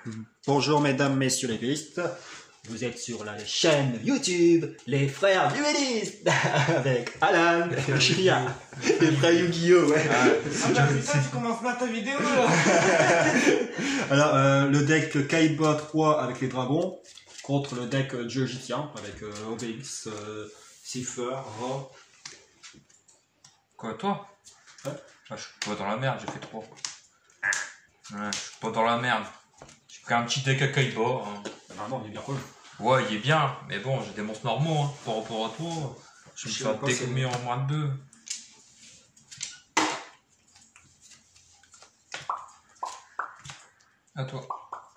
Bonjour mesdames, messieurs les duellistes. Vous êtes sur la chaîne YouTube Les Frères Duellistes avec Alan, Julien, les frères Yu-Gi-Oh! Ouais. Ah bah putain, tu commences pas ta vidéo là. Alors, le deck Kaiba 3 avec les dragons contre le deck Jiujitien avec Obélix, Cipher, Ra. Quoi, toi? Ouais. Ah, je suis pas dans la merde, j'ai fait 3. Ouais, je suis pas dans la merde. J'ai pris un petit deck à Kaiba. Hein. Ah non, il est bien cool. Ouais, il est bien, mais bon, j'ai des monstres normaux hein, par rapport à toi. Je me suis fait découper en moins de 2. À toi.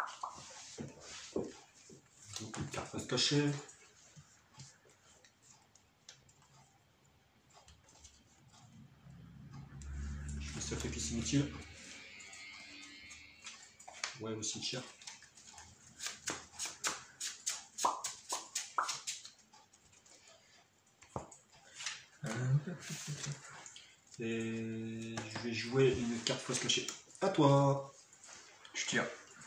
Donc, une carte va se cacher. Je fais sacrifice inutile. Ouais, aussi cher. Et je vais jouer une carte fausse cachée. À toi. Je tire.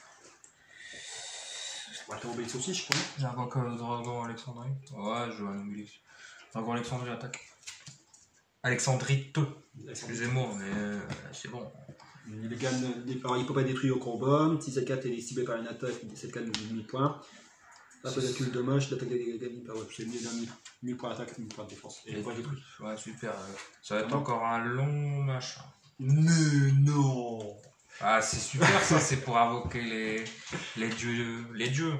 Ouais, t'as Obélix aussi, je crois. J'invoque le dragon Alexandrie. Ouais, je joue un Obélix. Dragon Alexandrie attaque. Alexandrite. Excusez-moi, mais c'est bon. Il gagne, alors, il peut pas détruire au combat. Si cette carte est ciblée par une attaque, cette carte nous demi-point. Après, calcul de dommage, l'attaque est gagnée par c'est demi-point d'attaque, demi-point de défense. Et pas détruit. Ouais, super. Ça va être encore un long machin. Mais non. Ah, c'est super ça, c'est pour invoquer les dieux. Les dieux.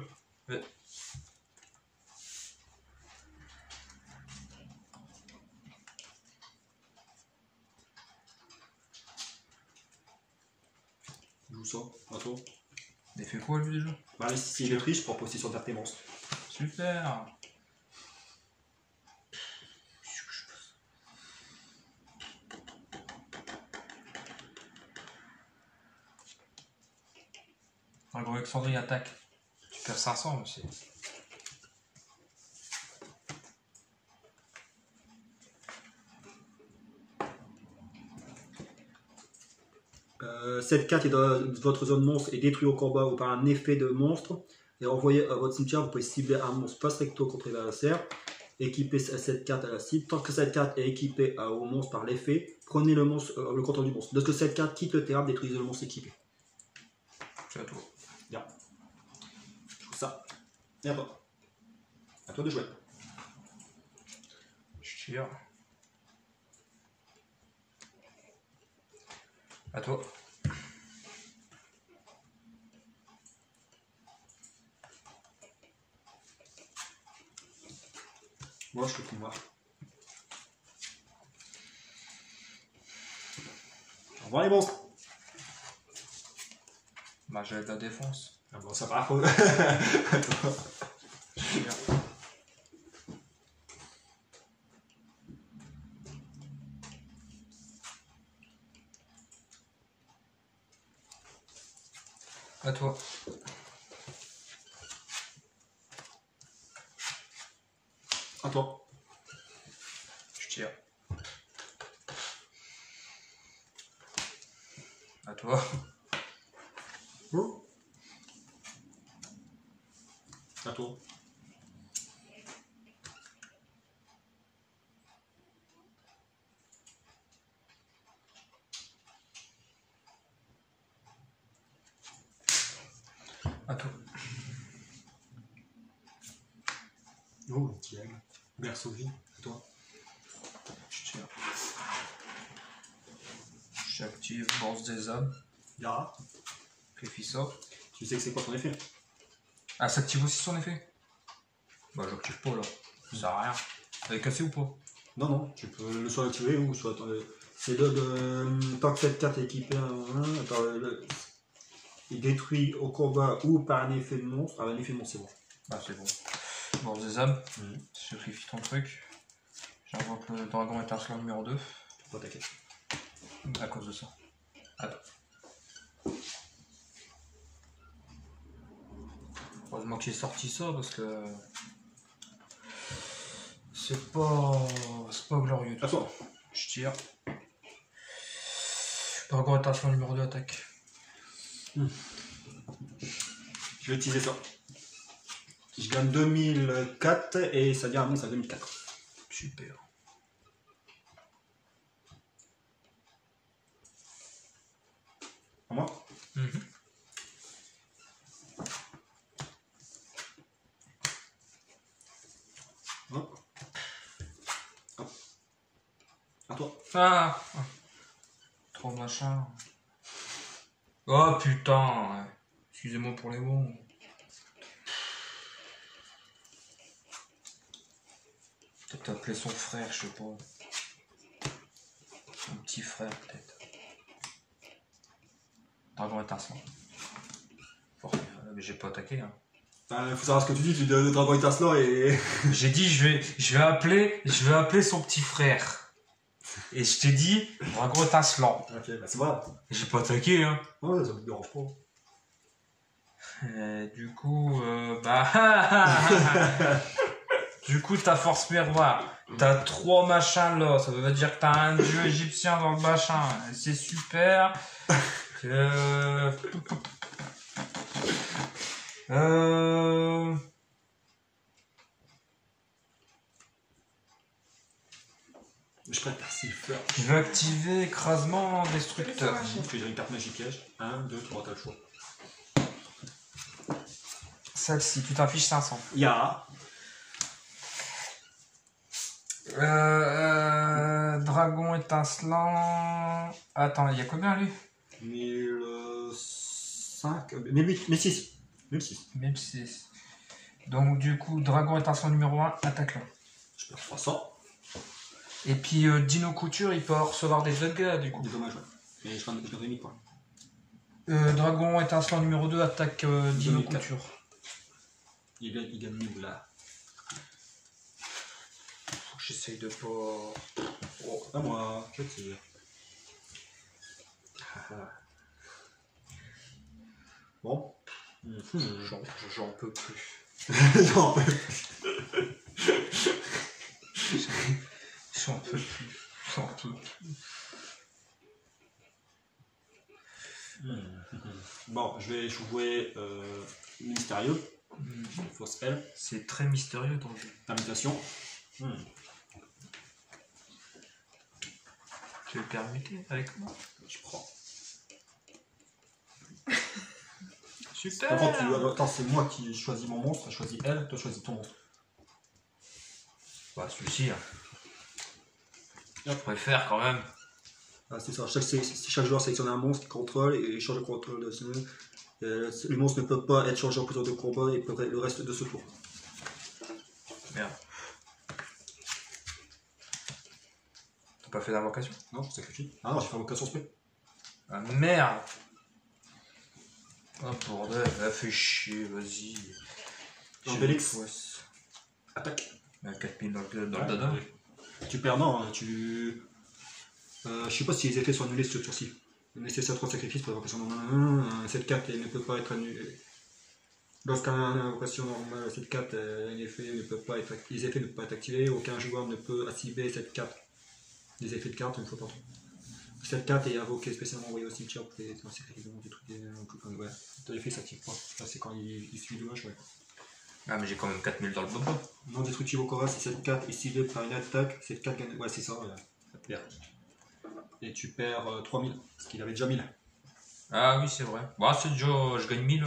Joue ça, à toi. Il fait quoi lui déjà? Bah, là, si il détruit, je prends possession de tes monstres. Super. Dragon Alexandrie attaque. Tu perds 500 aussi. Cette carte est dans votre zone monstre et détruite au combat ou par un effet de monstre et envoyée à votre cimetière. Vous pouvez cibler un monstre post-recto contre l'adversaire. Équiper cette carte à la cible. Tant que cette carte est équipée au monstre par l'effet, prenez le contrôle du monstre. Lorsque cette carte quitte le terrain, détruisez le monstre équipé. C'est à toi. Bien. Je trouve ça. Et à toi. À toi de jouer. Je tire. À toi. Moi, je peux tout voir. Au revoir les monstres. Bah, j'avais de la défense. Ah bon, ça part. Je tire. À toi. À toi. Je tire. À toi. À toi. À toi. Oh, nickel. Berceau vie. À toi. Je tire. J'active Bourse des âmes. Yara. Cléfissa. Tu sais que c'est quoi ton effet? Ah, ça active aussi son effet? Bah, j'active pas là. Ça sert à rien. Elle est cassée ou pas? Non, non, tu peux le soit activer ou soit. C'est de. Tant que cette carte est équipée, il détruit au combat ou par un effet de monstre. Ah, un effet de monstre, c'est bon. Ah, c'est bon. Bourse des âmes. Je sacrifie ton truc. J'invoque le dragon étincelant numéro 2. Tu peux attaquer. À cause de ça. Attends. Heureusement que j'ai sorti ça parce que. C'est pas glorieux. À toi. Je tire. Dragon étincelant numéro 2 attaque. Je vais utiliser ça. Je gagne 2004 et ça devient un monstre à 2004. Super. À moi? Hop. Hop. À toi. Ah. Trop machin. Oh putain. Excusez-moi pour les mots. Peut-être appeler son frère, je sais pas. Son petit frère, peut-être. Dragon étincelant. Mais j'ai pas attaqué, hein. Faut savoir ce que tu dis, tu dis dragon étincelant et. J'ai dit, je vais appeler son petit frère. Et je t'ai dit, dragon étincelant. Ok, bah c'est voilà. J'ai pas attaqué, hein. Ouais, ça me dérange pas. Du coup, du coup, t'as force miroir. T'as 3 machins là. Ça veut dire que t'as un dieu égyptien dans le machin. C'est super. Je préfère siffler. Je vais activer écrasement destructeur. Tu as une carte magie piège. 1, 2, 3, t'as le choix. Celle-ci, tu t'affiches 500. Ya. Dragon étincelant. Attends, il y a combien lui? 1005, 1008, 1006. 1006. 1006. Donc du coup, dragon étincelant numéro 1, attaque là. Je perds 300. Et puis Dino Couture, il peut recevoir des dégâts du coup. C'est dommage, ouais. Mais je perdrai 1000 points. Dragon étincelant numéro 2, attaque Dino 2004. Couture. Il gagne 1000 là. Faut que j'essaye de pas... Oh, à moi, je tire. Bon. J'en peux plus. Non, J'en peux plus. J'en peux plus. Bon, je vais jouer mystérieux. Force L. C'est très mystérieux ton jeu. Permutation. Tu veux permuter avec moi? Je prends. Super. Par contre, attends, c'est moi qui choisis mon monstre. Je choisis elle, toi choisis ton monstre. Bah celui-ci. Hein. Je préfère quand même. Ah, c'est ça. Chaque joueur sélectionne un monstre qu'il contrôle et change de contrôle de ce. Le monstre ne peut pas être changé en plusieurs de combat et peut le reste de ce tour. Merde. T'as pas fait d'invocation? Non, je sacrifie. Ah non, j'ai fait invocation spé. Ah merde. Oh bordel, fait chier, vas-y. Félix. Attaque. 4000 dans le dada. Tu perds, non, tu. Je sais pas si les effets sont annulés sur ce tour-ci. Nécessaire 3 sacrifices pour l'invocation normale 1, 7-4 et ne peut pas être annulé. Lorsqu'un invocation normale 7-4, les effets ne peuvent pas être activés, aucun joueur ne peut activer 7-4. Les effets de carte une fois par tour. 7-4 est invoqué spécialement envoyé au cimetière pour les sacrifices des trucs. Ouais, l'effet s'active pas. Là, c'est quand il suit dommage, ouais. Ah mais j'ai quand même 4000 dans le bobo. Non destructible au combat, c'est 7-4 et ciblé par une attaque, 7-4 gagne. Ouais, c'est ça, ça perd. Et tu perds 3000, parce qu'il avait déjà 1000. Ah oui, c'est vrai. Bah, c'est déjà, je gagne 1000.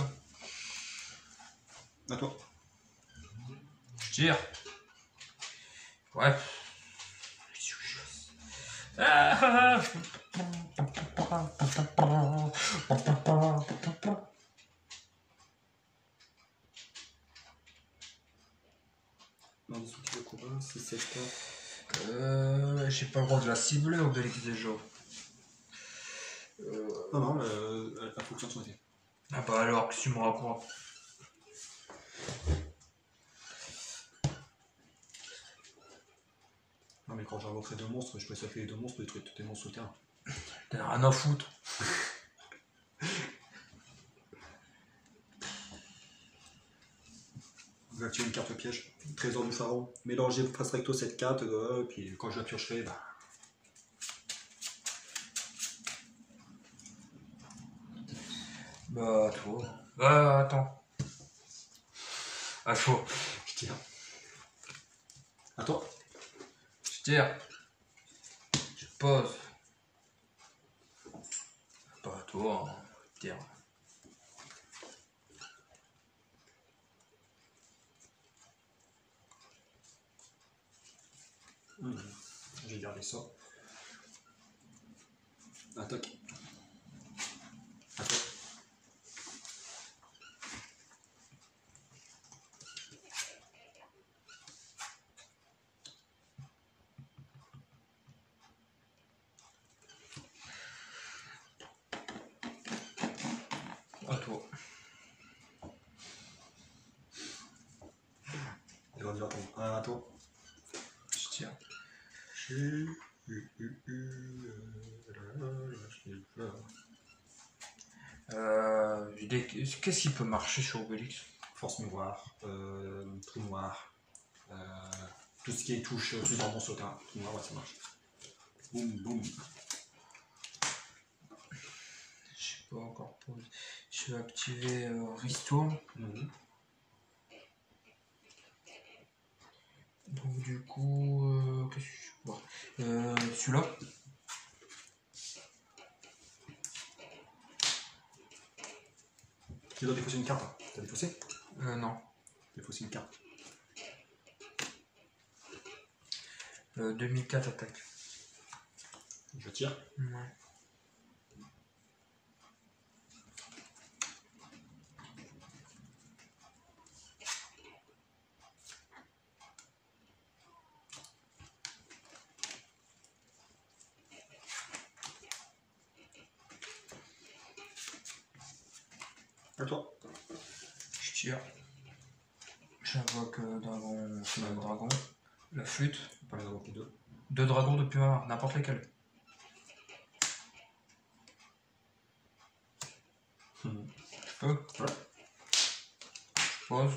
À toi. Je tire. Ouais. Ah. Non destructible au combat, c'est 7-4. J'ai pas le droit de la cibler ou de déjà. Non, elle fonctionne sur été. Ah bah alors, que tu me racontes. Non, mais quand j'invoquerai 2 monstres, je peux sacrifier les 2 monstres pour détruire tous tes monstres sur le terrain. T'as rien à foutre. Je vais activer une carte piège. Trésor du pharaon. Mélanger face recto cette carte, et puis quand je la piocherai, bah. Bah, toi. Bah, attends. À toi. Je tire. À toi. Je tire. Je pose. Pas à toi, hein. Je tire. J'ai gardé ça. Attaque. Attaque. À toi. Et on va attendre. À toi. Je tire. Qu'est-ce qui peut marcher sur Obélix? Force miroir, trou noir, tout ce qui est touche plusieurs monstres au terrain. Trou noir, ouais, ça marche. Boum, boum. Je sais pas encore. Je vais activer Restore. Donc du coup, qu'est-ce que je vois celui-là. Tu dois défausser une carte. Hein. T'as défaussé? Non. Défausser une carte. 2004 attaque. Je tire. Ouais. À toi. Je tire. J'invoque dragon. La flûte. Pas les invoquer deux. 2 dragons depuis ma main, n'importe lesquels. Je peux. Ouais. Je pose.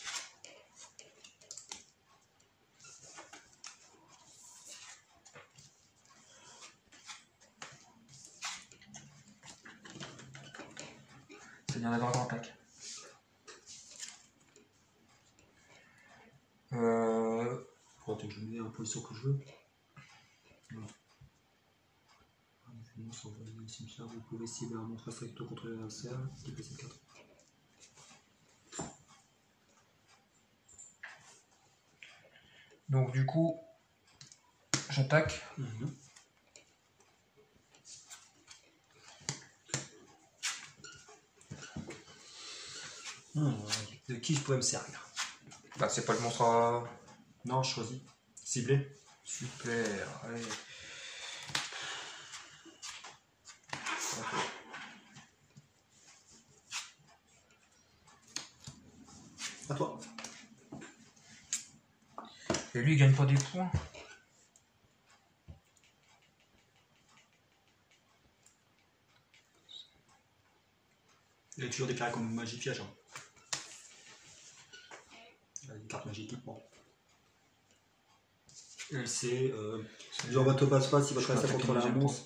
Seigneur des dragons attaque. Faut que je mets en position que je veux. Non. Vous pouvez cibler un monstre stricto contre l'adversaire. Déplacer 4. Donc du coup, j'attaque. De qui je pourrais me servir? Bah c'est pas le monstre à... Non, je choisis. Ciblé. Super, allez. À toi. Et lui il gagne pas des points. Il est toujours déclaré comme magie piège. Hein. Une carte magique équipement. Elle c'est genre votre passe-passe si votre Je peux adversaire attaquer contrôle un le deuxième monstre.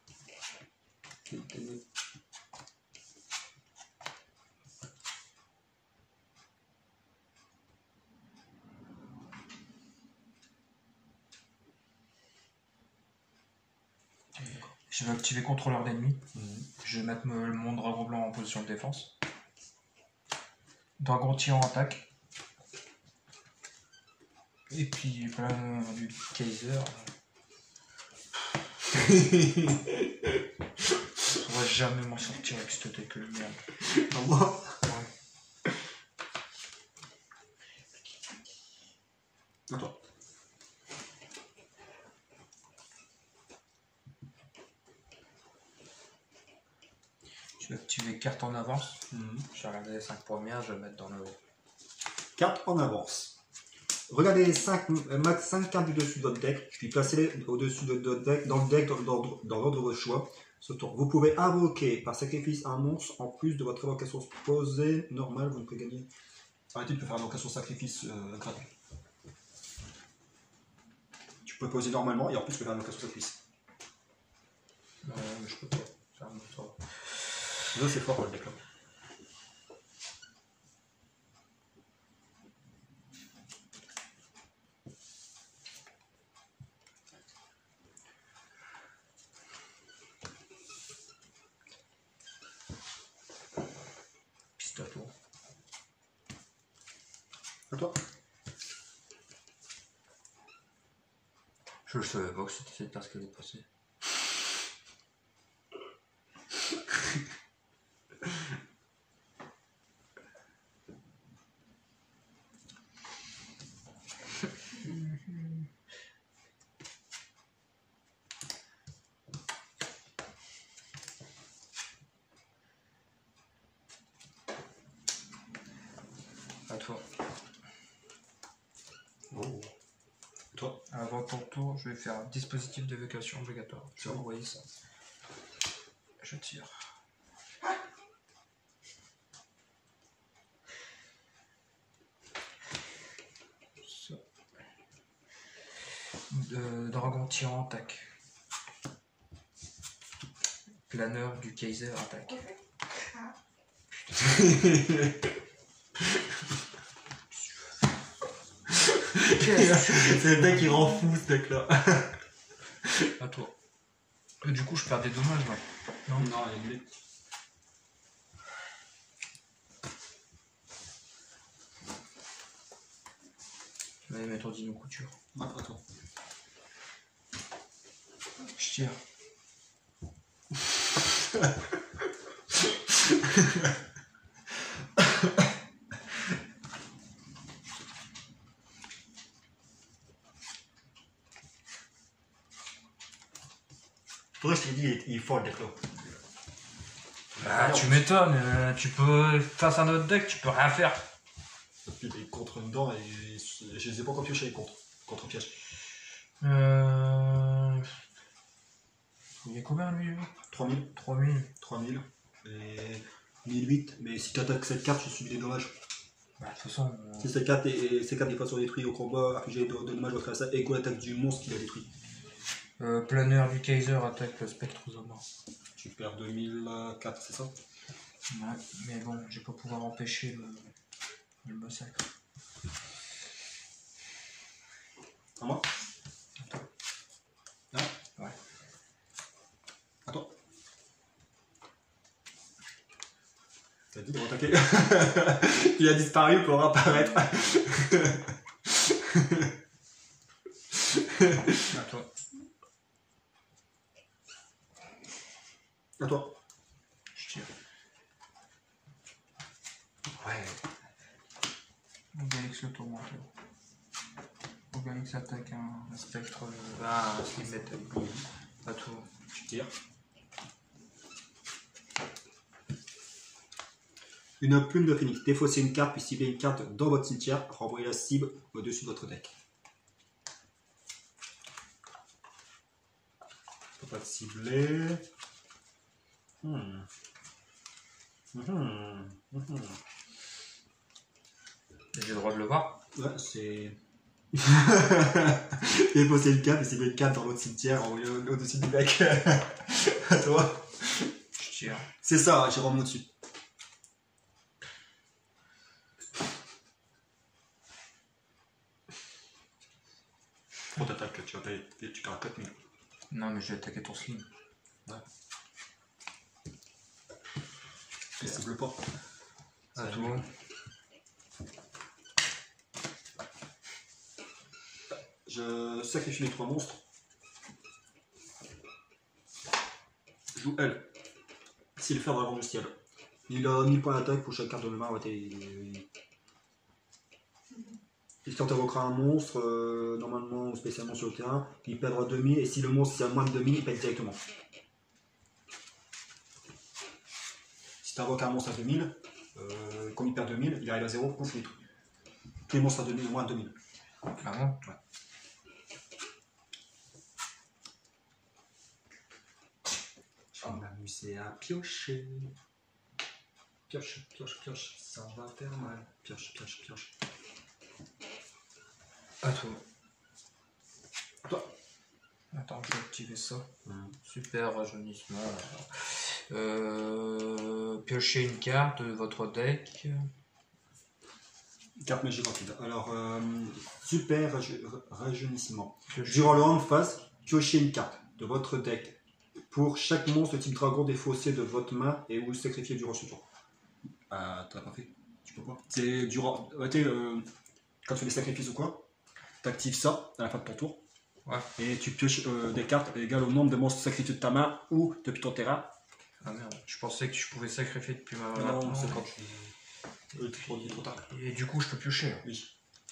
Je vais activer contrôleur d'ennemis. Je vais mettre mon dragon blanc en position de défense. Dragon tyran attaque. Et puis plein du Kaiser. On va jamais m'en sortir avec cette deck de merde. À moi. Ouais. À toi. Je vais activer carte en avance. Je vais regarder les 5 premières, je vais le mettre dans le... Carte en avance. Regardez les 5 max 5 cartes du dessus de votre deck, puis placez-les au-dessus de votre deck, dans le deck dans l'ordre de votre choix. Ce tour. Vous pouvez invoquer par sacrifice un monstre en plus de votre invocation posée normale, vous ne pouvez gagner. Arrêtez de faire invocation sacrifice gratuit. Tu peux poser normalement et en plus tu peux faire invocation sacrifice. Non, mais je peux pas. C'est un monstre. Ça c'est fort pour le deck là. C'est à toi. À toi. Je le savais pas que c'était cette carte qui allait passer. À toi. Oh. Toi. Avant ton tour, je vais faire un dispositif d'évocation obligatoire. Je vais envoyer ça. Je tire. Ça. Dragon tyran attaque. Planeur du Kaiser attaque. C'est le deck qui rend fou ce deck là. À toi. Du coup, je perds des dommages là. Non, Non, il est. Je vais mettre Dino Couture. Ah, attends. Je tire. Pour ça, je t'ai dit, il est fort le deck là. Ah, tu m'étonnes, tu peux, face à notre deck, tu peux rien faire. Il est contre dedans et je les ai pas encore pioché les contre piège. Il y a combien lui 3000. 3000. 3000. Et 1008. Mais si tu attaques cette carte, tu subis des dommages. Bah, de toute façon. Si cette carte est pas détruite au combat, affliger de dommages votre adversaire égale l'attaque du monstre qui l'a détruit. Planeur du Kaiser attaque le Spectrosoma. Tu perds 2004, c'est ça? Ouais, mais bon, je vais pas pouvoir empêcher le massacre. À moi? Attends. Là? Ouais. Attends. T'as dit de attaquer. Il a disparu pour apparaître. À toi. À toi. Je tire. Ouais. Obélix le tourmenteur. Obélix attaque un spectre. Un slip metal. À toi. Tu tires. Une plume de phénix. Défaussez une carte puis cibler une carte dans votre cimetière. Renvoyez la cible au-dessus de votre deck. Je peux pas te cibler. J'ai le droit de le voir. Ouais, c'est. Défausser une carte et cibler une carte dans l'autre cimetière. Renvoyez au-dessus du deck. À toi. Je tire. C'est ça, j'ai remis au-dessus. Trop t'attaques, tu perds 4000. Non, mais je vais attaquer ton slim. Ouais. Je cible pas. À toi. Je sacrifie les 3 monstres. Je joue L. C'est le fer dragon du ciel. Il a 1000 points d'attaque pour chaque carte de mémoire. Et quand tu invoqueras un monstre, normalement ou spécialement sur le terrain, il perdra 2000. Et si le monstre c'est à moins de 2000, il pète directement. Si tu invoques un monstre à 2000, comme il perd 2000, il arrive à 0, ouf, il est tout. Tous les monstres à 2000 ou moins de 2000. Clairement. Ouais. Je vais m'amuser à piocher. Pioche, pioche, pioche, ça va faire mal. Pioche, pioche, pioche. À toi. Toi. Attends, je vais activer ça. Mmh. Super rajeunissement. Piochez une carte de votre deck. Carte magique rapide. Alors, super rajeunissement. Piochez. Durant le round phase, piochez une carte de votre deck pour chaque monstre type dragon défaussé de votre main et ou sacrifié durant ce tour. Ah, t'as pas fait. Tu peux pas. C'est durant. Quand tu fais des sacrifices ou quoi, t'actives ça à la fin de ton tour. Ouais. Et tu pioches des cartes égales au nombre de monstres sacrifiés de ta main ou depuis ton terrain. Ah merde, je pensais que je pouvais sacrifier depuis ma main. Non, c'est quand tu. Trop tard. Et du coup, je peux piocher. Oui.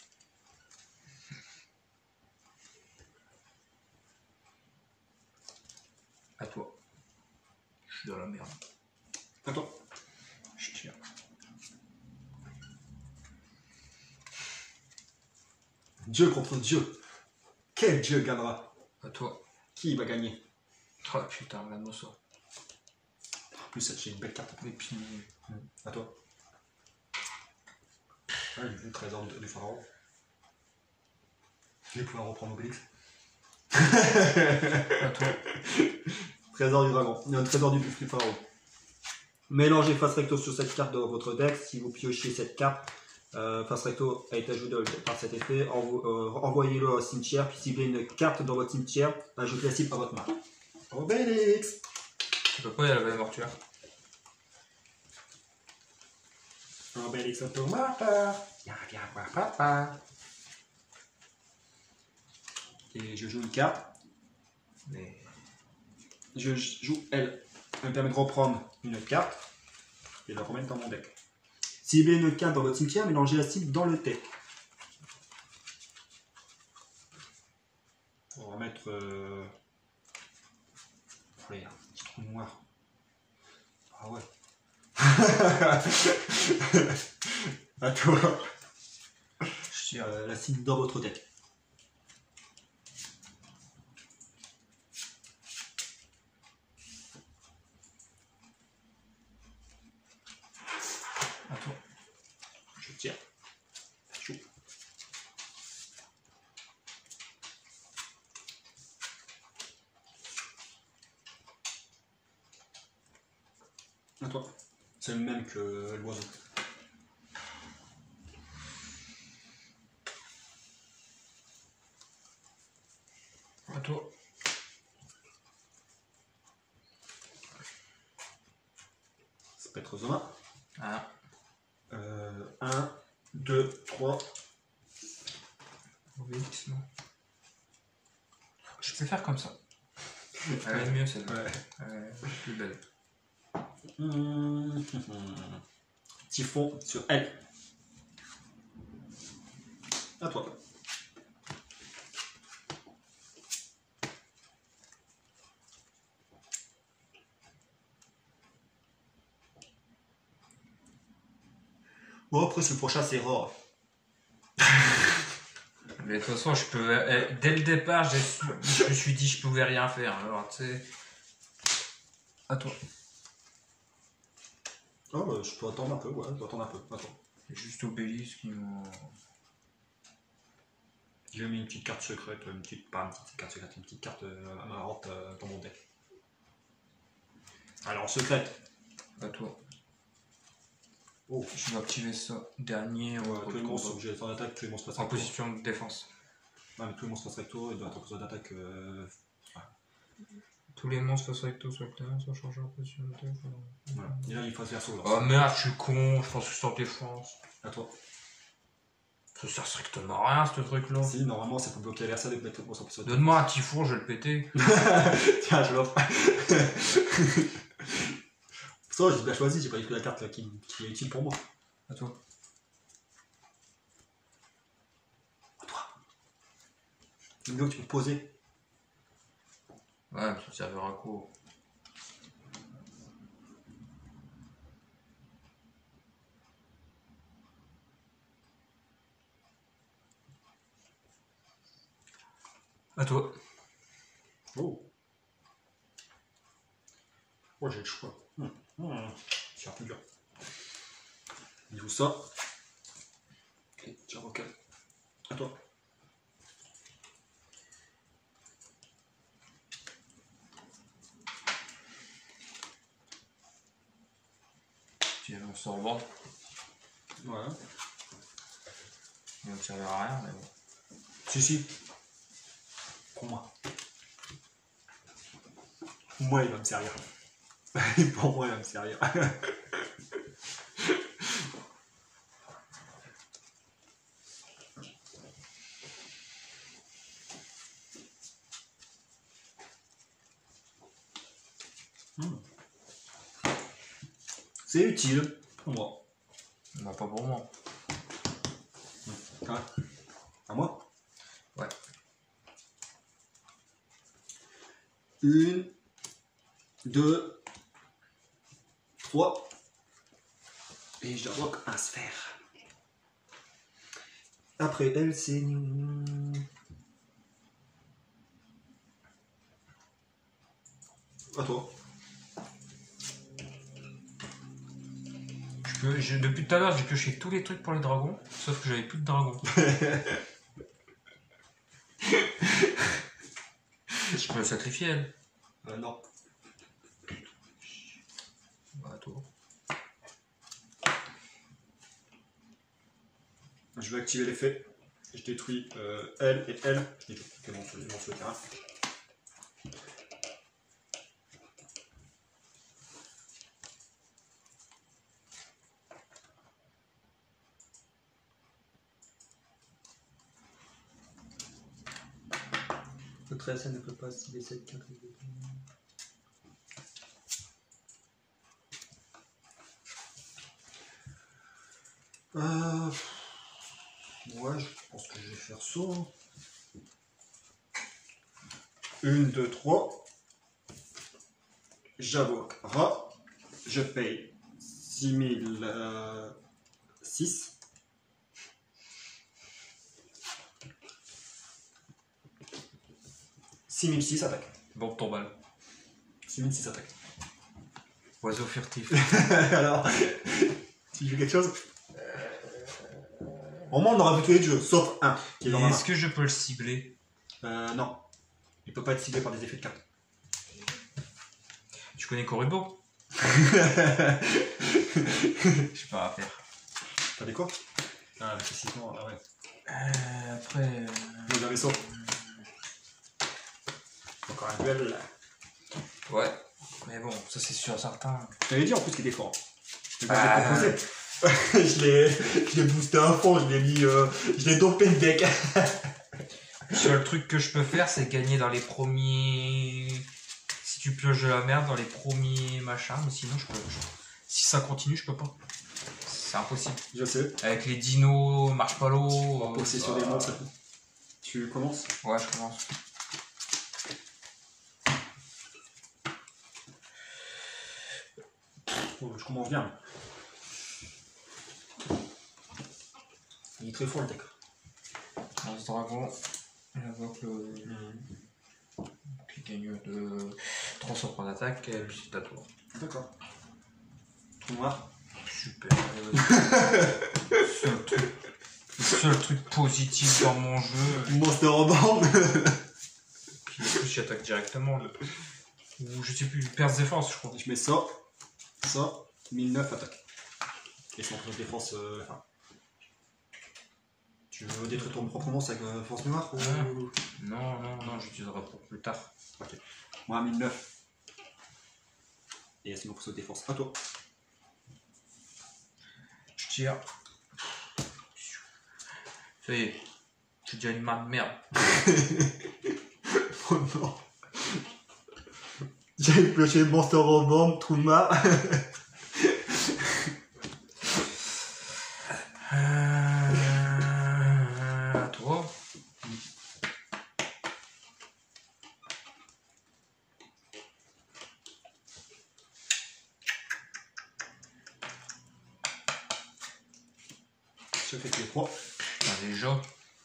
À toi. Je suis dans la merde. Attends. Je tire. Dieu contre Dieu. Quel Dieu gagnera? À toi. Qui va gagner? Oh putain, regarde-moi ça. En plus, j'ai une belle carte. Et puis. À toi. Ah, j'ai vu le trésor du pharaon. Je vais pouvoir reprendre Obélix. À toi. Trésor du dragon. Il y a un trésor du pharaon. Mélangez face recto sur cette carte dans votre deck. Si vous piochez cette carte, face recto a été ajouté par cet effet. Envoyez-le au cimetière, puis ciblez une carte dans votre cimetière. Ajoutez la cible à votre main. Obélix. Tu peux pas y aller à la veille mortuaire. Obélix automata. Viens voir papa. Et je joue une carte. Mais. Je joue elle. Elle me permet de reprendre une carte et de la remettre dans mon deck. Ciblez une carte dans votre cimetière, mélangez la cible dans le deck. On va mettre. Allez, un petit trou noir. Ah ouais. À toi. Je tire. La cible dans votre deck. À toi. Je tire. Chou. À toi. C'est le même que l'oiseau. À toi. Spectre Zoma. Ah. 1, 2, 3. Obélix, non. Je peux faire comme ça. Elle est mieux celle-là. Ouais. Plus belle. Typhon sur elle. À toi. Bon, après, ce prochain, c'est rare. Mais de toute façon, je peux. Dès le départ, je me suis dit que je pouvais rien faire. Alors, tu sais. À toi. Oh, bah, je peux attendre un peu, ouais, je peux attendre un peu. Attends. C'est juste Obélix qui m'ont. J'ai mis une petite carte secrète, pas une petite carte secrète, une petite carte marrante dans mon deck. Alors, secrète. À toi. Oh, Je vais activer ça. Dernier. ouais, en tous les monstres, obligés d'être en attaque, tous les monstres passent en recto. position de défense. Ouais, mais tous les monstres passent recto, ils doivent être en position d'attaque. Tous les monstres face recto soit clair, soit chargé en position de défense. Voilà. Et là, il passe verso. Là. Oh merde, je suis con, je pense que c'est en défense. À toi. Ça sert strictement à rien ce truc là. Si, normalement, c'est pour bloquer l'adversaire et mettre le monstre en position d'attaque. Donne-moi un typhon, je vais le péter. Tiens, je l'offre. Ça, j'ai bien choisi, j'ai pas pris la carte là, qui est utile pour moi. À toi. À toi. Une vidéo que tu peux poser. Ouais, mais ça servira à quoi? À toi. Oh. Oh, j'ai le choix. C'est un peu dur. Il joue ça. Et tiens, ok. À toi. Tiens, on s'en vend. Ouais. Il ne me servira à rien, mais bon. Si. Pour moi. Pour moi, il va me servir. Pour moi, il va me servir. C'est utile pour moi. Bah, pas pour moi. Ouais. À moi? Ouais. 1, 2, 3. Et je dois un sphère. Après elle, c'est... À toi. Depuis tout à l'heure, j'ai pioché tous les trucs pour les dragons, sauf que j'avais plus de dragons. Je peux la sacrifier, elle. Non. Bah, toi. Je vais activer l'effet. Je détruis elle et elle. Je détruis les monstres de terrain. Votre SN ne peut pas cibler cette carte. Ouais, je pense que je vais faire ça. 1, 2, 3. J'invoque Ra. Je paye 6006. 6006 attaque. Bon, ton balle. 6006 attaque. Oiseau furtif. Alors, tu veux quelque chose? Au moins, on aura vu tous les jeux, sauf un qui est dans ma main. Est-ce que je peux le cibler? Non. Il peut pas être ciblé par des effets de carte. Tu connais Korubo? Je sais pas à faire. T'as des quoi? Ah, effectivement, ah ouais. Après. Vous avez ça. Encore un duel là. Ouais. Mais bon, ça c'est sûr, certain. Je t'avais dit en plus qu'il était fort. Je l'ai proposé. je l'ai boosté à fond, je l'ai dopé le deck. Le seul truc que je peux faire, c'est gagner dans les premiers. Si tu pioches de la merde dans les premiers machins, mais sinon je peux. Si ça continue, je peux pas. C'est impossible. Je sais. Avec les dinos, marshmallow. On va passer sur des monstres. Tu commences? Ouais, je commence. Oh, je commence bien. Il est très fort le deck. Dans ce dragon, j'invoque le. Qui gagne de 3 sur point d'attaque, et puis c'est à toi. D'accord. Trou noir. Super. Le seul truc positif dans mon jeu. Monster en bande. Puis en plus, j'attaque directement. Ou je sais plus, perce défense, je crois. Je mets ça, 1009 attaque. Et je montre défense. Enfin. Tu veux détruire ton propre monstre avec force noire ou... Non, j'utiliserai pour plus tard. Ok. Moi, 1009. Et sinon, pour sa défense. À toi. Je tire. Ça y est, j'ai déjà une main de merde. Oh non. J'ai pioché Monster en bombe, trou noir. À toi. Je fais que les 3. Déjà.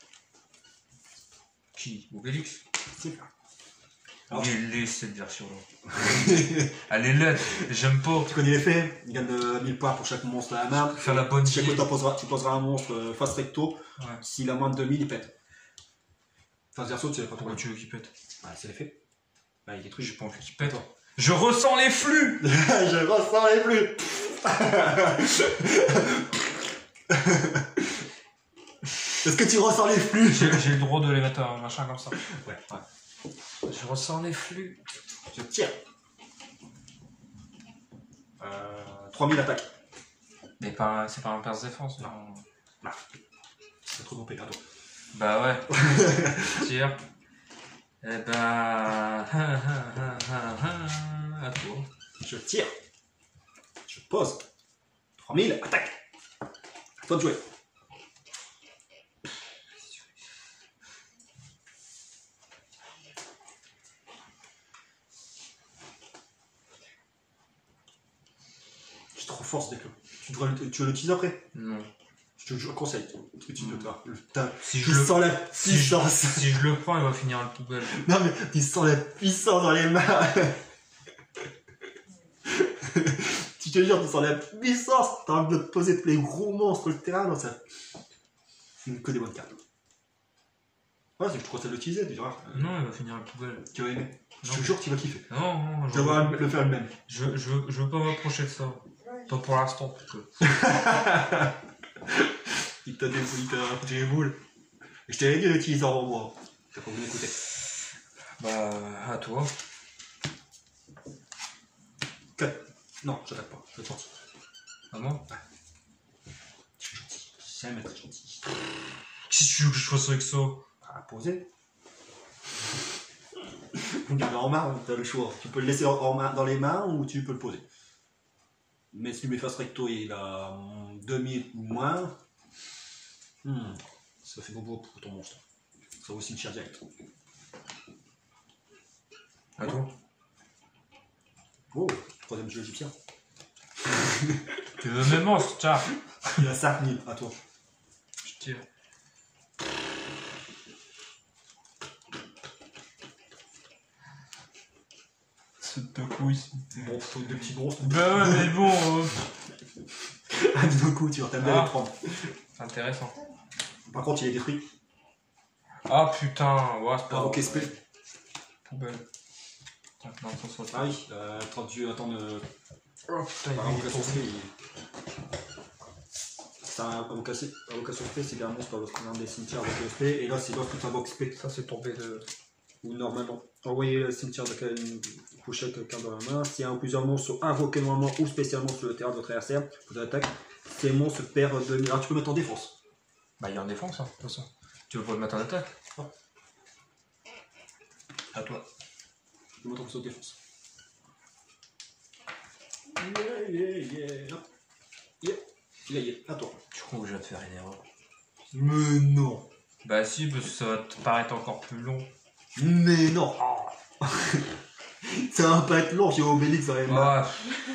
Qui? Obélix? C'est ça. Les cette version-là. Elle est laide, j'aime pas. Tu connais l'effet? Il gagne 1000 points pour chaque monstre à la main. Faire la bonne Chaque idée. fois tu poseras un monstre face recto. Ouais. S'il a moins de 2000, il pète. Face verso, tu sais pas trop. Pourquoi tu veux qu'il pète? Ouais, c'est l'effet. Bah, il détruit. J'ai pas envie qu'il pète. Je ressens les flux. Je ressens les flux. Est-ce que tu ressens les flux? J'ai le droit de les mettre un machin comme ça. Ouais. Je ressens les flux. Je tire. 3000 attaques. Mais pas, c'est pas un perce défense. Non. C'est trop dopé, à toi. Bah ouais. Tire. Eh ben. À toi. Je tire. Je pose. 3000, attaque. À toi de jouer. C'est trop fort ce deck là. Tu veux l'utiliser après? Non. Je te conseille. Utilise-le toi. Si Tu je le sens la puissance. Si je le prends, il va finir à la poubelle. Non mais tu sens la puissance dans les mains. Tu te jure, tu sens la puissance. T'as envie de te poser tous les gros monstres sur le terrain. Non, ça... C'est que des bonnes cartes. Ouais, je te conseille de l'utiliser, tu verras. Non, il va finir à la poubelle. Tu vas aimer. Je Non. te jure que tu vas kiffer. Non, Tu vas le faire le même. je veux pas m'approcher de ça. Pas pour l'instant, plutôt. Il t'a foutu les boules. Je t'avais dit d'utiliser en moi. T'as pas voulu écouter. Bah, à toi. 4. Non, j'attaque pas. Je vais sortir. À moi. Je suis gentil. J'aime être gentil. Qu'est-ce que tu veux que je fasse avec ça? À poser. Regarde en main, t'as le choix. Tu peux le laisser en main, dans les mains ou tu peux le poser. Mais si tu mets face recto, il a 2000 ou moins. Ça fait beaucoup pour ton monstre. Ça va aussi le cimetière direct. À toi. Oh, troisième jeu égyptien. Tu veux mes monstres, tiens. Il a 5000, à toi. Je tire. C'est de couilles. Bon, faut deux petits grosses. Bah ouais, mais bon. Un de coups, tu vas t'aimer à les prendre. Intéressant. Par contre, il est détruit. Ah putain, ouais, c'est pas. Ah, ok, SP. Poubelle. Attends, non, ça soit. Ah oui, attends, tu attends de. Oh putain, Par il est invocation trop. fait, c'est un invocation fait, c'est des monstres dans des cimetières avec le SP, et là c'est l'autre tout invoque SP. Ça, c'est tombé de. Ou normalement, envoyer le cimetière de une couchette quelqu'un dans la main. Si un ou plusieurs monstres sont invoqués normalement ou spécialement sur le terrain de votre adversaire, vous attaquez, ces monstres perdent 2000. Alors tu peux mettre en défense. Bah, il est en défense, hein, de toute façon. Tu veux pas le mettre en attaque? Non. À toi. Tu peux mettre en défense. Yeah, à toi. Je crois que je vais te faire une erreur. Mais non. Bah, si, parce que ça va te paraître encore plus long. Mais non. Ça va pas être long, j'ai Obélix dans les mains.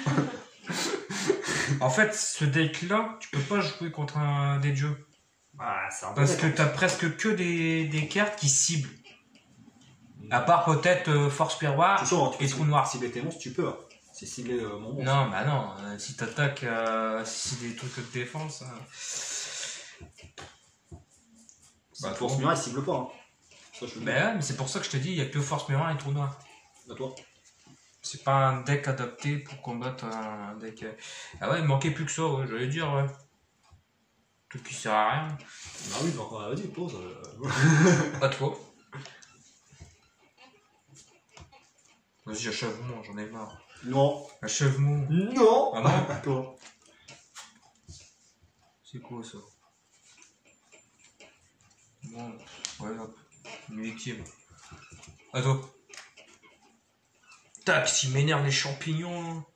En fait, ce deck-là, tu peux pas jouer contre un des dieux. Ah, c'est un Parce que t'as presque que des cartes qui ciblent. À part peut-être Force Miroir et Trou Noir. Cibler tes monstres, tu peux. Hein. C'est cibler mon monstre. Non, bah non. Si t'attaques, si c'est des trucs de défense. Bah, Force Miroir, il cible pas. Hein. Ça, je le dis. Bah ouais, mais c'est pour ça que je te dis, il y a que Force Miroir et Trou Noir. À toi. C'est pas un deck adapté pour combattre un deck. Ah ouais, il manquait plus que ça, ouais, j'allais dire, ouais. Tout qui sert à rien. Ah oui, bah, vas-y, pause. À toi. Vas-y, achève-moi, j'en ai marre. Non. Achève-moi. Non. Ah non. À toi. C'est quoi ça? Bon, ouais, hop. Une victime. À toi. Tac, s'il m'énerve les champignons. Là.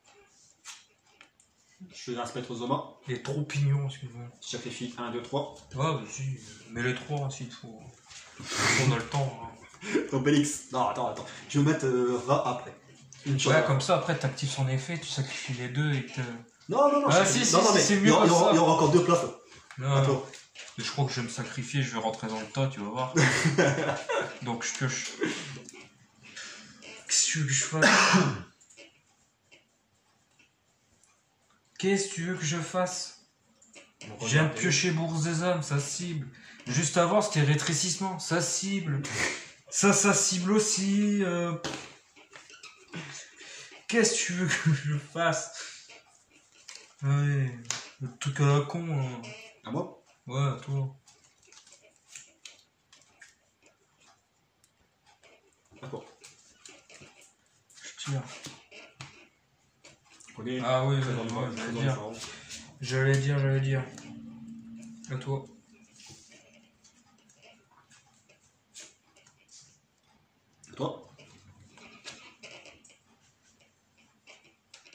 Je fais un Spectrosoma. Les trop pignons, excuse-moi. Je sacrifie 1, 2, 3. Ah, vas-y, mets les trois s'il faut. On a le temps. Hein. Obélix. Non, attends. Je vais mettre Ra après. Une chose. Ouais, comme ça, après, t'actives son effet, tu sacrifies les deux et te. Non. Ah, je- si, non, mais c'est il mieux y aura- comme ça. il y aura encore 2 places. Là. Non, À non. toi. Je crois que je vais me sacrifier, je vais rentrer dans le tas, tu vas voir. Donc je pioche. Qu'est-ce que tu veux que je fasse? Qu'est-ce que tu veux que je fasse? Je viens de piocher Bourse des Hommes, ça cible. Juste avant, c'était rétrécissement, ça cible. Ça cible aussi. Qu'est-ce que tu veux que je fasse? Ouais, le truc à la con. Hein. À moi. Ouais, toi. D'accord. Je tire. Prenez. Ah oui, Trésor du ouais, Pharaon, Trésor du Pharaon. j'allais dire. À toi. À toi.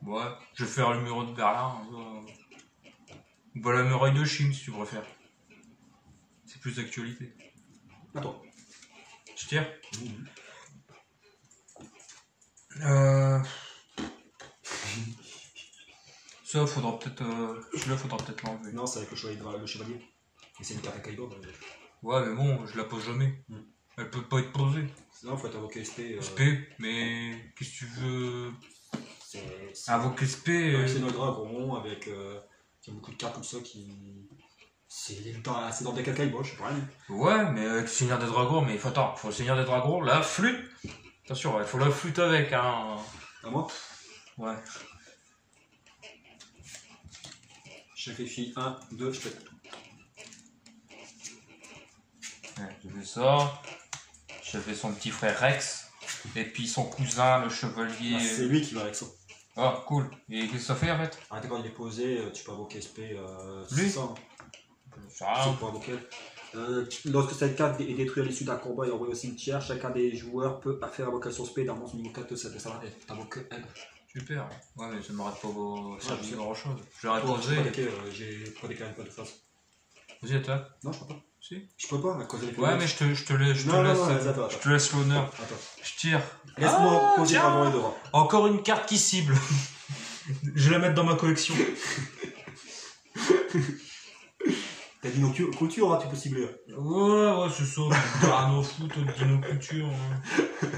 Ouais, je vais faire le mur de Berlin. Ou bah, la muraille de Chine si tu préfères. C'est plus d'actualité. Attends. Je tire. Mhm. Ça, faudra peut-être. Celui-là, faudra peut-être l'enlever. Non, c'est avec le chevalier. Et c'est une carte à Kaido. Ouais, mais bon, je la pose jamais. Mm. Elle peut pas être posée. Non, faut être invoqué SP. SP, mais qu'est-ce que tu veux. C'est Invoquer SP. c'est notre dragon avec. Il y a beaucoup de cartes comme ça qui. C'est dans le deck à Kaido, je sais pas rien. Ouais, mais avec le Seigneur des Dragons, mais faut le Seigneur des Dragons, la flûte. Attention, il faut la flûte avec, hein. À moi, Ouais. je fais fi 1, 2, je fais. Ouais, je fais ça. Je fais son petit frère Rex. Et puis son cousin, le chevalier. Ah, c'est lui qui va avec ça. Ah, cool. Et qu'est-ce que ça fait en fait? Arrêtez quand il est posé, tu peux invoquer SP. Lui C'est ça. Hein. Ça, C'est pour invoquer. Lorsque cette carte est détruite à l'issue d'un combat et envoyée au cimetière, chacun des joueurs peut faire invocation SP d'un monstre niveau 4 de cette ça va t'invoques elle. super. Ouais, mais ça m'arrête pas servi je sais. grand chose. Je l'aurais Oh, posé. j'ai pas déclaré pas de face. Vas-y, attaque. Non, je peux pas. Si. Je peux pas à cause de l'effet. Ouais, mais je te laisse. Non, non, non, laisse, attends. je te laisse l'honneur. Attends. Je tire. Laisse-moi poser tiens. Dragon et Dora. Encore une carte qui cible. Je vais la mettre dans ma collection. T'as Dino Couture, hein, tu peux cibler. Ouais, c'est ça. Ah, nos foot, Dino Couture. Hein.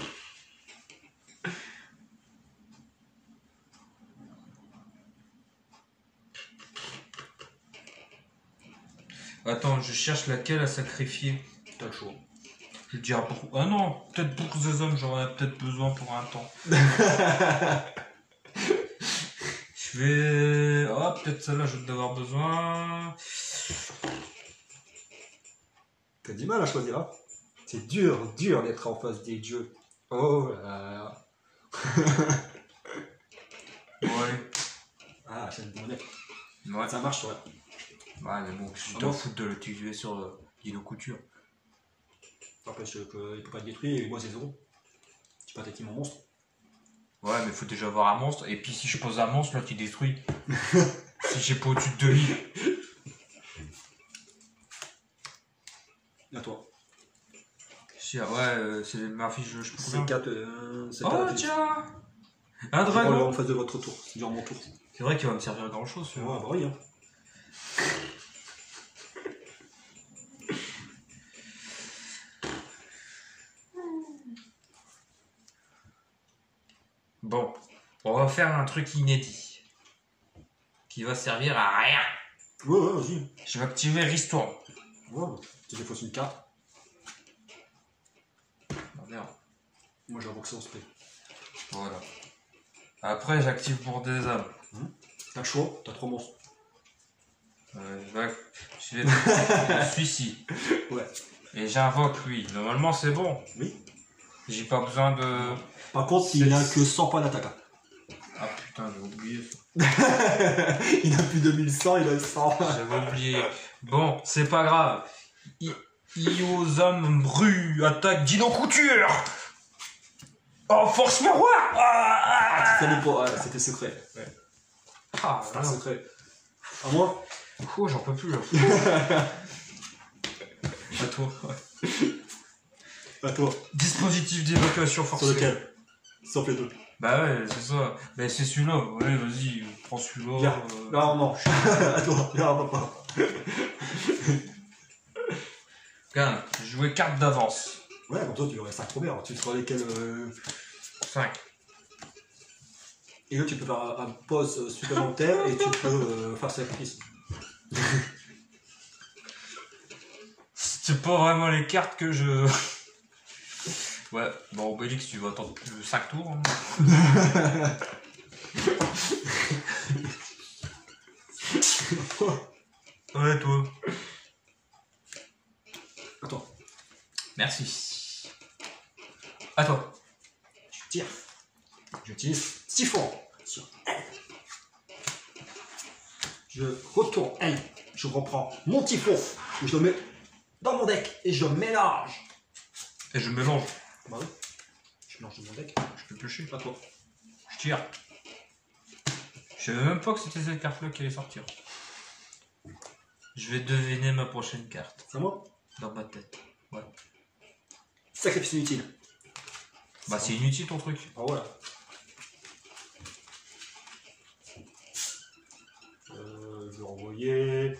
Attends, je cherche laquelle à sacrifier. T'as le choix. Je dirais pour. Ah non, peut-être pour ces hommes, j'en ai peut-être besoin pour un temps. Je vais. Oh, peut-être celle-là, je vais en avoir besoin. T'as du mal à choisir, hein. C'est dur d'être en face des dieux. Oh là là. Ouais. Ah, chaîne de monnaie. Ouais. Ça marche, ouais. Ouais, mais bon, je Ah t'en bon fous de l'utiliser sur Dino Couture. N'empêche qu'il peut pas être détruit et moi c'est 0. Tu peux attaquer mon monstre. Ouais, mais faut déjà avoir un monstre. Et puis si je pose un monstre, là, tu détruis. Si j'ai pas au-dessus de 2000. À toi. Ouais, c'est ma fiche, je peux C'est combien 4. Oh, tiens un Je dragon. en face de votre tour. C'est durant mon tour. C'est vrai qu'il va me servir à grand chose, Ouais, bah oui, hein. Bon, on va faire un truc inédit. Qui va servir à rien. Ouais, vas-y. Je vais activer Restore. Ouais, tu défausses une carte. Oh, merde. Moi j'invoque ça en spé. Voilà. Après, j'active pour des hommes. T'as le choix, t'as 3 monstres. Je vais celui-ci. Ouais. Et j'invoque lui. Normalement, c'est bon. Oui. J'ai pas besoin de. Par contre, il a que 100 points d'attaque. Ah putain, j'ai oublié ça. Il a plus de 1100, il a 100. J'avais oublié. Bon, c'est pas grave. Iozam Bru attaque Dino Couture. Oh, force miroir. Ah, tu savais pas, c'était secret. Ouais. Ah, C'était secret. À moi. Oh, j'en peux plus là. À toi. À toi. Dispositif d'évacuation forcée. Sur lequel? Sur les deux. Bah ouais, c'est ça. Bah c'est celui-là. Ouais, vas-y, prends celui-là. Viens. Non, non. À toi. Viens, papa. Regarde, j'ai joué carte d'avance. Ouais, comme toi, tu aurais 5 premières. Tu seras lesquelles 5. Et là, tu peux faire un pause supplémentaire et tu peux faire sacrifice. C'est pas vraiment les cartes que je. Ouais, bon, Obélix, tu vas attendre 5 tours. Hein. Ouais, toi. Attends. Merci. À toi. Tu tires. J'utilise siphon sur elle. Je retourne elle. Je reprends mon typhon. Je le mets dans mon deck et je mélange. Et je mélange. Bah oui. Je mélange dans mon deck. Je peux piocher. À toi. Je tire. Je savais même pas que c'était cette carte-là qui allait sortir. Je vais deviner ma prochaine carte. C'est à moi? Dans ma tête. Ouais. Sacrifice inutile. Bah c'est inutile ton truc. Ah voilà. Je vais renvoyer.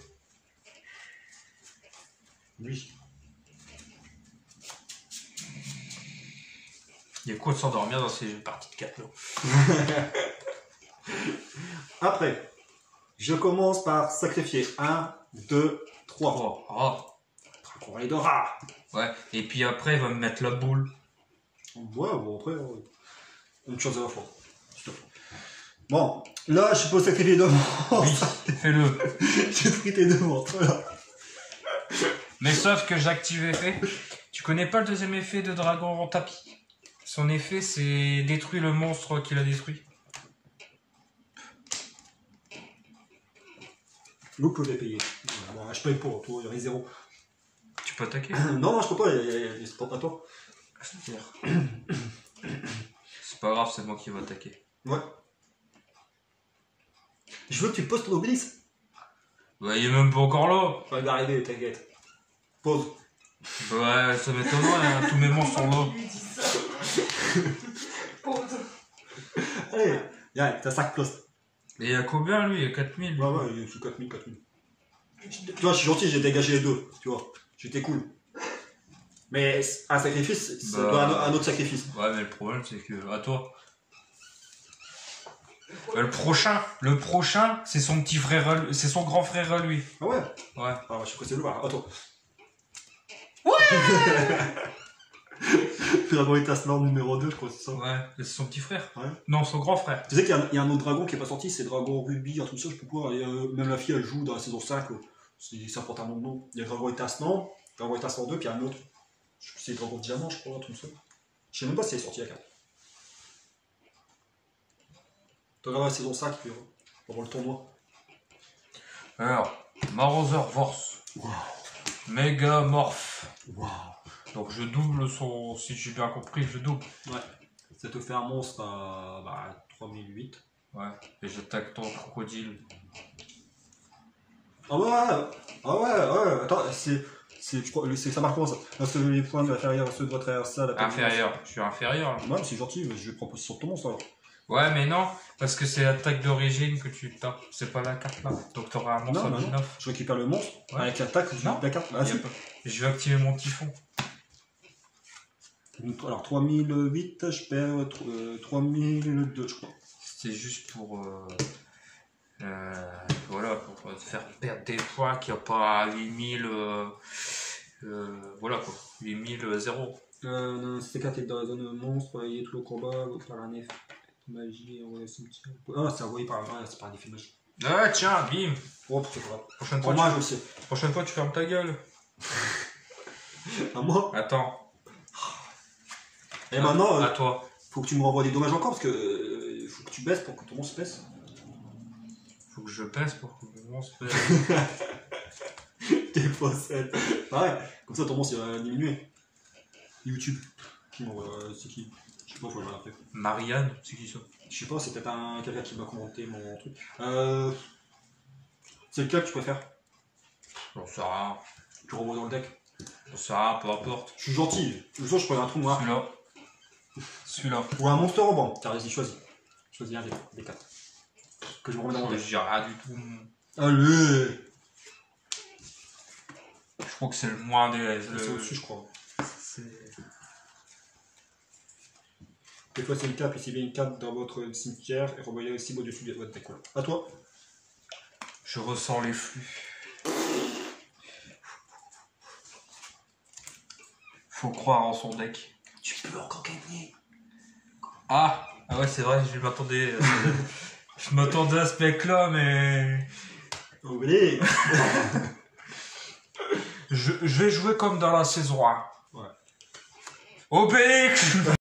Lui. Il y a quoi de s'endormir dans ces parties de 4 là? Après, je commence par sacrifier 1, 2, 3. Oh, ah. Dragon Raidora. Ouais, et puis après il va me mettre la boule. Ouais, bon après, une chose à la fois. Bon, là je peux sacrifier 2 monstres. Oui, fais-le. J'ai pris tes 2 monstres, voilà. Mais sauf que j'active effet. Tu connais pas le deuxième effet de dragon en tapis? Son effet c'est détruire le monstre qui l'a détruit. Vous pouvez payer. Voilà, bon, je paye pour, toi, il y a 0. Tu peux attaquer? Non, je peux pas, c'est pas à toi. C'est pas grave, c'est moi qui vais attaquer. Ouais. Je veux que tu poses ton obélisque. Bah il est même pas encore là. Il va arriver, t'inquiète. Pose. Ouais, ça m'étonnerait, hein, tous mes monstres sont là. Lui dit ça. Pause. Allez, viens, t'as 5 plus. Et il y a combien lui? Il y a 4000. Ouais, ouais, il est 4000. Tu vois, je suis gentil, j'ai dégagé les 2, tu vois. J'étais cool. Mais un sacrifice, c'est un autre sacrifice. Ouais, mais le problème c'est que. À toi. Le prochain, c'est son petit frère, c'est son grand frère à lui. Ah ouais? Ouais. Ah, je suis pressé de le voir. Attends. Dragonita Land numéro 2, je crois, c'est ça. Ouais, c'est son petit frère. Ouais. Non, son grand frère. Tu sais qu'il y a un autre dragon qui est pas sorti, c'est Dragon Ruby, un truc ça, je peux pas. Et, même la fille, elle joue dans la saison 5. Ça porte un nom de nom. Il y a Dragonita Land, Dragonita Land 2, puis il y a un autre. Je sais plus si c'est Dragon Diamant, je crois, un truc ça. Je sais même pas si elle est sortie la carte. Tu regardes la saison 5, puis on va le tournoi. Alors, Marauder Vorse. Waouh. Megamorph. Waouh. Donc je double son. Si j'ai bien compris, je double. Ouais. Ça te fait un monstre à 3008. Ouais. Et j'attaque ton crocodile. Ah ouais, attends, je crois, ça marque comment ça? Les points de inférieur, ceux de votre adversaire. Inférieur. Je suis inférieur là. Ouais, c'est gentil, mais je vais prendre position de ton monstre alors. Ouais, mais non, parce que c'est l'attaque d'origine que tu tapes. C'est pas la carte là. Donc t'auras un monstre à Non. 19. Je récupère le monstre Ouais. avec l'attaque de Non. la carte. Ah, Y a si. pas- Je vais activer mon typhon. Alors 3008, je perds 3002, je crois. C'était juste pour. Voilà, pour te faire perdre des points qu'il n'y a pas 8000. Voilà quoi. 8000-0. Cette carte est dans la zone monstre, il est tout au combat, par un effet de magie, envoyé au cimetière. Ah, c'est envoyé par c'est pas un effet de magie. Ah tiens, bim. Oh, c'est pas grave. Prochaine Pour fois, moi, je le sais. prochaine fois, tu fermes ta gueule. À moi. Attends. Et maintenant, À toi. faut que tu me renvoies des dommages encore parce que faut que tu baisses pour que ton monstre baisse. Faut que je pèse pour que mon monstre pèse. T'es possède. Pareil, comme ça ton monstre il va diminuer. YouTube. Qui m'envoie, c'est qui? Je sais pas, faut le voir après. Marianne, c'est qui ça? Je sais pas, c'est peut-être quelqu'un qui m'a commenté mon truc. C'est lequel que tu préfères? J'en sais rien. Tu renvoies dans le deck. J'en sais rien, peu importe. Je suis gentil. Le jour, je prends un trou noir. Celui-là. Celui-là. Ou un monstre en banc. T'as vas-y, choisis. Choisis un des 4. Que je me remets dans mon Je deck. dis rien du tout. Allez! Je crois que c'est le moins des. C'est au-dessus, je crois. C'est. Des fois, c'est une carte, puis s'il y a une carte dans votre cimetière, et renvoyez aussi au-dessus de votre deck. Voilà. À toi. Je ressens les flux. Faut croire en son deck. Tu peux encore gagner. Ah ouais, c'est vrai, je m'attendais. Je m'attendais à ce mec-là, mais. Oh, allez! Je vais jouer comme dans la saison 1. Ouais. Obélix.